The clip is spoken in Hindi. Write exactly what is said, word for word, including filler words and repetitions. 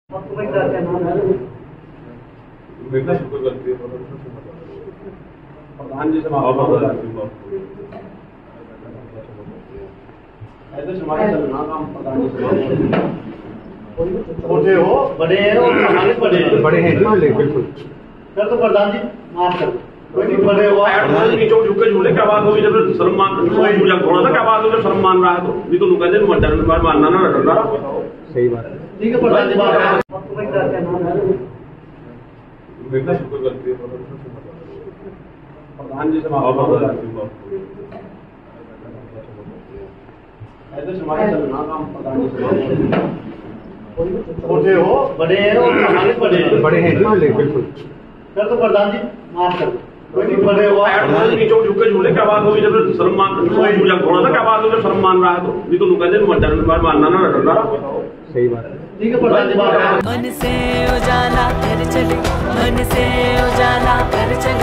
बेटा शुक्र करती है प्रधान जी से ऐसे समाज चलना काम प्रधान जी से छोटे हो बड़े हैं और हमारे बड़े हैं बड़े हैं बिल्कुल सर। तो प्रधान जी माफ कर कोई बड़े हो नीचे झुक के झूले क्या बात होगी जब शर्म मान मुझे थोड़ा सा क्या बात हो जब शर्म मान रहा है तो भी तो कहते हैं डर बार मानना ना डरना। सही बात है ठीक है प्रधान जी बेटा शुक्र करती है प्रधान जी से ऐसे समाज चलना काम प्रधान जी से छोटे हो बड़े हैं और हमारे बड़े हैं बड़े हैं बिल्कुल सर। तो प्रधान जी माफ कर कोई बड़े हो नीचे झुक के झूले क्या बात होगी जब शर्म मान मुझे थोड़ा सा क्या बात हो जब शर्म मान रहा है तो भी तो कहते हैं डर बार मानना ना डरना। सही बात है ठीक है प्रधान जी। मन से उजाला कर चले मन से उजाला कर चले।